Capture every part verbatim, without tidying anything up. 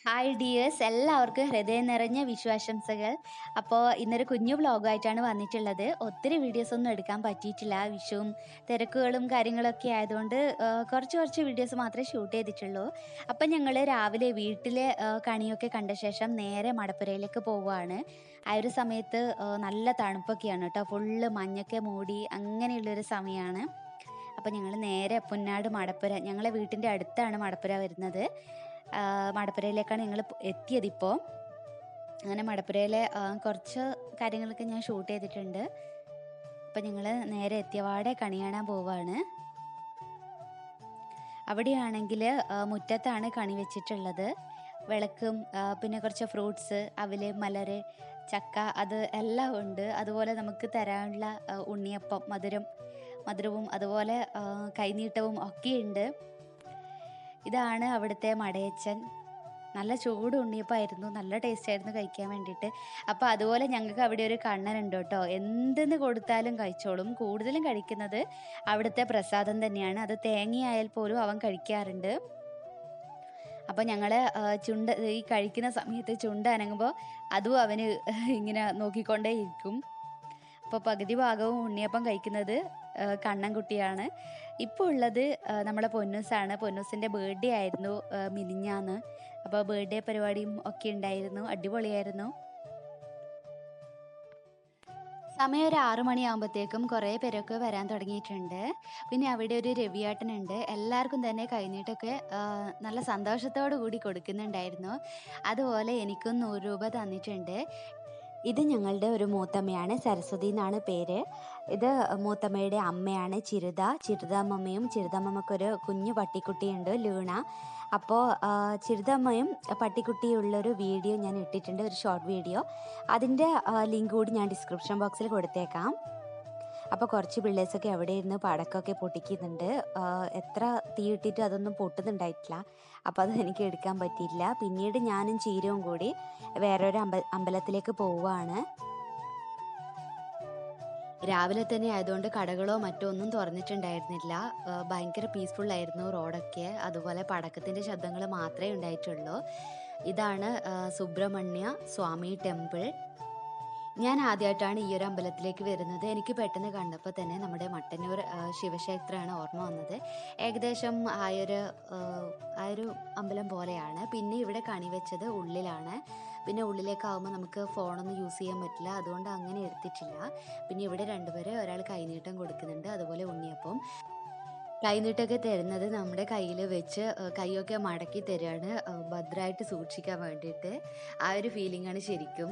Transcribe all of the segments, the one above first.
Hi dears, എല്ലാവർക്കും ഹൃദയം നിറഞ്ഞ വിശ്വാശംസകൾ. അപ്പോൾ ഇന്നൊരു കുഞ്ഞു വ്ളോഗായിട്ടാണ് വന്നിട്ടുള്ളത്. ഒത്തിരി വീഡിയോസ് ഒന്നും എടുക്കാൻ പറ്റിയിട്ടില്ല. വിഷുവും തിരക്കുകളും കാര്യങ്ങളൊക്കെ ആയതുകൊണ്ട് ആ, കുറച്ച് കുറച്ച് വീഡിയോസ് മാത്രമേ ഷൂട്ട് ചെയ്തിട്ടുള്ളൂ. അപ്പം ഞങ്ങൾ രാവിലെ വീട്ടിലെ ആ, കണിയൊക്കെ കണ്ട ശേഷം നേരെ മടപ്പുരയിലേക്ക് പോവുകയാണ്. ആ ഒരു സമയത്ത് ആ, നല്ല തണുപ്പൊക്കെയാണ് കേട്ടോ. ഫുള്ള് മഞ്ഞൊക്കെ മൂടി അങ്ങനെയുള്ളൊരു സമയമാണ്. അപ്പം ഞങ്ങൾ നേരെ പുന്നാട് മടപ്പുര, ഞങ്ങളെ വീട്ടിൻ്റെ അടുത്താണ് മടപ്പുര വരുന്നത്. ആ, മടപ്പുരയിലേക്കാണ് ഞങ്ങൾ എത്തിയത് ഇപ്പോൾ. അങ്ങനെ മടപ്പുരയിലെ ആ, കുറച്ച് കാര്യങ്ങളൊക്കെ ഞാൻ ഷൂട്ട് ചെയ്തിട്ടുണ്ട്. അപ്പം ഞങ്ങൾ നേരെ എത്തിയവാടെ കണി കാണാൻ പോവുകയാണ്. അവിടെയാണെങ്കിൽ മുറ്റത്താണ് കണി വെച്ചിട്ടുള്ളത്. വിളക്കും ആ, പിന്നെ കുറച്ച് ഫ്രൂട്ട്സ്, അവല്, മലര്, ചക്ക, അത് എല്ലാം ഉണ്ട്. അതുപോലെ നമുക്ക് തരാനുള്ള ആ, ഉണ്ണിയപ്പം, മധുരം മധുരവും അതുപോലെ ആ, കൈനീട്ടവും ഒക്കെയുണ്ട്. ഇതാണ് അവിടുത്തെ മടയച്ചൻ. നല്ല ചൂട് ഉണ്ണിയപ്പമായിരുന്നു, നല്ല ടേസ്റ്റ് ആയിരുന്നു കഴിക്കാൻ വേണ്ടിയിട്ട്. അപ്പോൾ അതുപോലെ ഞങ്ങൾക്ക് അവിടെ ഒരു കണ്ണനുണ്ട് കേട്ടോ. എന്തെന്ന് കൊടുത്താലും കഴിച്ചോളും. കൂടുതലും കഴിക്കുന്നത് അവിടുത്തെ പ്രസാദം തന്നെയാണ്. അത് തേങ്ങയായാൽ പോലും അവൻ കഴിക്കാറുണ്ട്. അപ്പോൾ ഞങ്ങൾ ചുണ്ട് ഈ കഴിക്കുന്ന സമയത്ത് ചുണ്ട് അനങ്ങുമ്പോൾ അതും അവന് ഇങ്ങനെ നോക്കിക്കൊണ്ടേ ഇരിക്കും. അപ്പോൾ പകുതി ഭാഗവും ഉണ്ണിയപ്പം കഴിക്കുന്നത് ആ, കണ്ണൻകുട്ടിയാണ്. ഇപ്പോൾ ഉള്ളത് ആ, നമ്മുടെ പൊന്നൂസാണ്. പൊന്നൂസിൻ്റെ ബർത്ത്ഡേ ആയിരുന്നു ആ, മിനിഞ്ഞാന്ന്. അപ്പോൾ ബർത്ത്ഡേ പരിപാടിയും ഒക്കെ ഉണ്ടായിരുന്നു, അടിപൊളിയായിരുന്നു. സമയം ഒരു ആറു മണിയാകുമ്പോഴത്തേക്കും കുറേ പേരൊക്കെ വരാൻ തുടങ്ങിയിട്ടുണ്ട്. പിന്നെ അവിടെ ഒരു രവിയേട്ടനുണ്ട്. എല്ലാവർക്കും തന്നെ കഴിഞ്ഞിട്ടൊക്കെ ആ, നല്ല സന്തോഷത്തോടു കൂടി കൊടുക്കുന്നുണ്ടായിരുന്നു. അതുപോലെ എനിക്കും നൂറ് രൂപ തന്നിട്ടുണ്ട്. ഇത് ഞങ്ങളുടെ ഒരു മൂത്തമ്മയാണ്, സരസ്വതി എന്നാണ് പേര്. ഇത് മൂത്തമ്മയുടെ അമ്മയാണ് ചിരുത. ചിരുതമ്മയും ചിരുതമ്മക്കൊരു കുഞ്ഞു പട്ടിക്കുട്ടിയുണ്ട്, ലൂണ. അപ്പോൾ ചിരുതമ്മയും പട്ടിക്കുട്ടിയുള്ളൊരു വീഡിയോ ഞാൻ ഇട്ടിട്ടുണ്ട്, ഒരു ഷോർട്ട് വീഡിയോ. അതിൻ്റെ ലിങ്ക് കൂടി ഞാൻ ഡിസ്ക്രിപ്ഷൻ ബോക്സിൽ കൊടുത്തേക്കാം. അപ്പോൾ കുറച്ച് പിള്ളേഴ്സൊക്കെ അവിടെ ഇരുന്ന് പടക്കമൊക്കെ പൊട്ടിക്കുന്നുണ്ട്. ആ, എത്ര തീയിട്ടിട്ടും അതൊന്നും പൊട്ടുന്നുണ്ടായിട്ടില്ല. അപ്പോൾ അത് എനിക്ക് എടുക്കാൻ പറ്റിയില്ല. പിന്നീട് ഞാനും ചീരവും കൂടി വേറൊരു അമ്പ അമ്പലത്തിലേക്ക് പോവുകയാണ്. രാവിലെ തന്നെ ആയതുകൊണ്ട് കടകളോ മറ്റോ ഒന്നും തുറന്നിട്ടുണ്ടായിരുന്നില്ല. ആ, ഭയങ്കര പീസ്ഫുൾ ആയിരുന്നു റോഡൊക്കെ. അതുപോലെ പടക്കത്തിൻ്റെ ശബ്ദങ്ങൾ മാത്രമേ ഉണ്ടായിട്ടുള്ളൂ. ഇതാണ് ആ, സുബ്രഹ്മണ്യ സ്വാമി ടെമ്പിൾ. ഞാൻ ആദ്യമായിട്ടാണ് ഈ ഒരു അമ്പലത്തിലേക്ക് വരുന്നത്. എനിക്ക് പെട്ടെന്ന് കണ്ടപ്പോൾ തന്നെ നമ്മുടെ മട്ടന്നൂർ ആ, ശിവക്ഷേത്രമാണ് ഓർമ്മ വന്നത്. ഏകദേശം ആയൊരു ആ, ആയൊരു അമ്പലം പോലെയാണ്. പിന്നെ ഇവിടെ കണി വെച്ചത് ഉള്ളിലാണ്. പിന്നെ ഉള്ളിലേക്കാവുമ്പോൾ നമുക്ക് ഫോണൊന്നും യൂസ് ചെയ്യാൻ പറ്റില്ല, അതുകൊണ്ട് അങ്ങനെ എടുത്തിട്ടില്ല. പിന്നെ ഇവിടെ രണ്ടുപേര്, ഒരാൾ കൈനീട്ടം കൊടുക്കുന്നുണ്ട്, അതുപോലെ ഉണ്ണിയപ്പം. കൈനീട്ടമൊക്കെ തരുന്നത് നമ്മുടെ കയ്യിൽ വെച്ച് ആ, കൈയൊക്കെ മടക്കി തരികയാണ്, ആ, ഭദ്രമായിട്ട് സൂക്ഷിക്കാൻ വേണ്ടിയിട്ട്. ആ ഒരു ഫീലിംഗാണ് ശരിക്കും.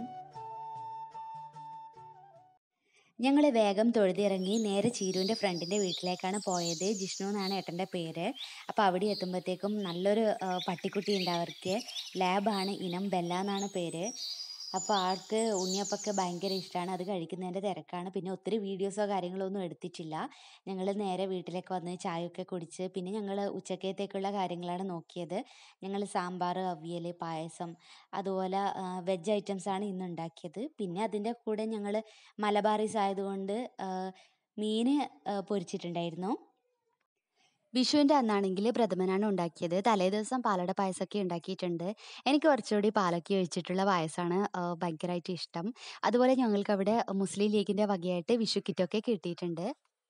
ഞങ്ങൾ വേഗം തൊഴുതിറങ്ങി നേരെ ചീരുവിൻ്റെ ഫ്രണ്ടിൻ്റെ വീട്ടിലേക്കാണ് പോയത്. ജിഷ്ണു എന്നാണ് ഏട്ടൻ്റെ പേര്. അപ്പോൾ അവിടെ എത്തുമ്പോഴത്തേക്കും നല്ലൊരു ആ, പട്ടിക്കുട്ടി ഉണ്ട് അവർക്ക്. ലാബാണ്, ഇനം ബെല്ല എന്നാണ് പേര്. അപ്പോൾ ആൾക്ക് ഉണ്ണിയപ്പൊക്കെ ഭയങ്കര ഇഷ്ടമാണ്. അത് കഴിക്കുന്നതിൻ്റെ തിരക്കാണ്. പിന്നെ ഒത്തിരി വീഡിയോസോ കാര്യങ്ങളോ ഒന്നും എടുത്തിട്ടില്ല. ഞങ്ങൾ നേരെ വീട്ടിലേക്ക് വന്ന് ചായയൊക്കെ കുടിച്ച് പിന്നെ ഞങ്ങൾ ഉച്ചക്കത്തേക്കുള്ള കാര്യങ്ങളാണ് നോക്കിയത്. ഞങ്ങൾ സാമ്പാർ, അവിയൽ, പായസം, അതുപോലെ വെജ് ഐറ്റംസാണ് ഇന്ന് ഉണ്ടാക്കിയത്. പിന്നെ അതിൻ്റെ കൂടെ ഞങ്ങൾ മലബാറീസ് ആയതുകൊണ്ട് ആ, മീൻ ആ, പൊരിച്ചിട്ടുണ്ടായിരുന്നു. വിഷുവിൻ്റെ അന്നാണെങ്കിൽ പ്രഥമനാണ് ഉണ്ടാക്കിയത്. തലേദിവസം പാലട പായസമൊക്കെ ഉണ്ടാക്കിയിട്ടുണ്ട്. എനിക്ക് കുറച്ചുകൂടി പാലൊക്കെ ഒഴിച്ചിട്ടുള്ള പായസമാണ് ആ, ഭയങ്കരമായിട്ട് ഇഷ്ടം. അതുപോലെ ഞങ്ങൾക്കവിടെ മുസ്ലിം ലീഗിൻ്റെ വകയായിട്ട് വിഷു കിറ്റൊക്കെ കിട്ടിയിട്ടുണ്ട്.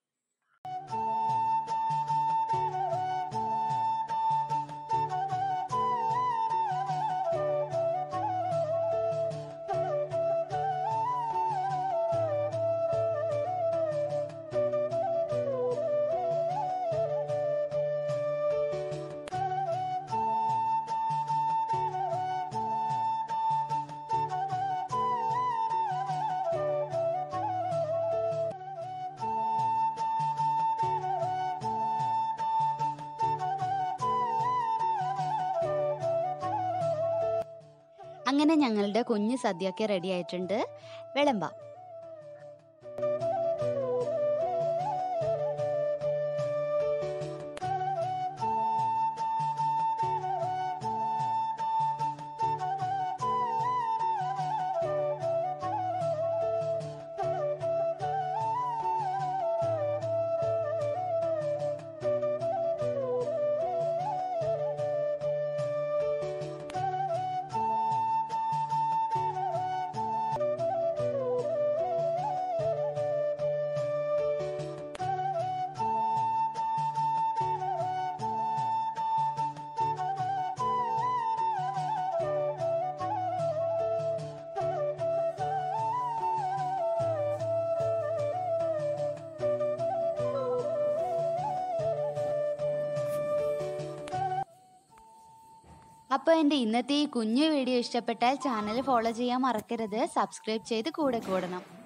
അങ്ങനെ ഞങ്ങളുടെ കുഞ്ഞു സദ്യയൊക്കെ റെഡി ആയിട്ടുണ്ട്. വിളമ്പാം. അപ്പോൾ എൻ്റെ ഇന്നത്തെ ഈ കുഞ്ഞു വീഡിയോ ഇഷ്ടപ്പെട്ടാൽ ചാനൽ ഫോളോ ചെയ്യാൻ മറക്കരുത്. സബ്സ്ക്രൈബ് ചെയ്ത് കൂടെ കൂടണം.